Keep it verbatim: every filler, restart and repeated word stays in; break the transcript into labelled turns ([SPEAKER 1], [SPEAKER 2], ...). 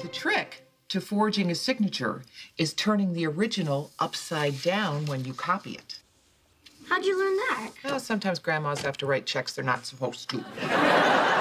[SPEAKER 1] trick to forging a signature is turning the original upside down when you copy it.
[SPEAKER 2] How'd you learn that?
[SPEAKER 1] Well, sometimes grandmas have to write checks they're not supposed to.